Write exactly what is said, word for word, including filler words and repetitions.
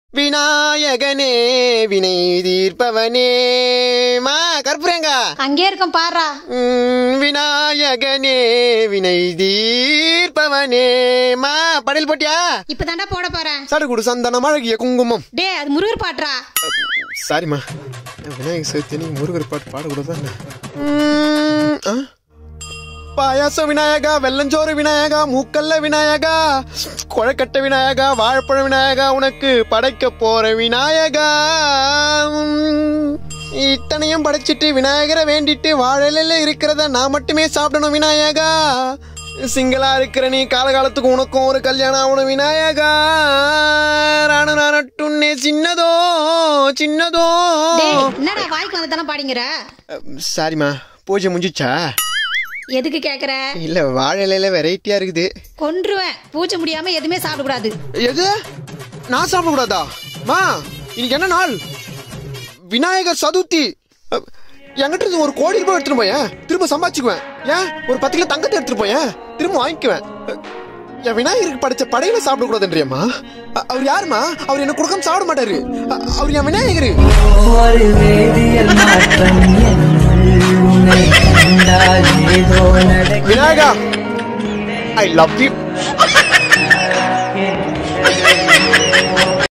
விநாயகனே வினை தீர்ப்பவனே மா கற்பூரங்க அங்கே இருக்கும் பாரா. விநாயகனே வினை தீர்ப்பவனே மா படையல் போட்டியா? இப்பதான்டா போட போறேன். சடுகுடு சந்தனம் அழகிய குங்குமம். டே அது முருகர் பாட்டுறா. சாரிமா, விநாயகர் சதுர்த்தி முருகர் பாட்டு பாடக்கூடாது. பாயாச விநாயகா, வெள்ளஞ்சோறு விநாயகா, மூக்கல்ல விநாயகா, கொழக்கட்ட விநாயகா, வாழைப்பழ விநாயகா, உனக்கு படைக்க போற விநாயகா. இத்தனையும் படைச்சிட்டு விநாயகரை வேண்டிட்டு வாழையில இருக்கிறத நான் மட்டுமே சாப்பிடணும் விநாயகா. சிங்களா இருக்கிற நீ காலகாலத்துக்கு உனக்கும் ஒரு கல்யாணம் ஆகணும் விநாயகா. ராணு நானட்டுன்னே சின்னதோ சின்னதோ. என்னடா வாய்க்கு வந்ததெல்லாம் பாடிங்கற? சாரிமா, பூஜை முடிஞ்சுச்சா? எதுக்கு கேக்குற? இல்ல வாழையில வெரைட்டியா இருக்குது. கொன்றுவேன். பூஜை முடியாம எதுவுமே சாப்பிட கூடாது. எது? நான் சாப்பிட கூடாதா? மா இன்னைக்கு என்ன நாள்? விநாயகர் சதுர்த்தி. என்கிட்ட ஒரு கோடி ரூபாய் எடுத்துட்டு போயேன், திரும்ப சம்பாதிச்சுக்குவேன். ஏன் ஒரு பத்து கிலோ தங்கத்தை எடுத்துட்டு போயேன், திரும்ப வாங்கிக்குவேன். என் விநாயகருக்கு படைச்ச படையில சாப்பிட கூடாதுன்றியம்மா? அவர் யாருமா? அவர் என்ன கொடுக்காம சாப்பிட மாட்டாரு. அவர் என் விநாயகரு. Vinayaka, I love you.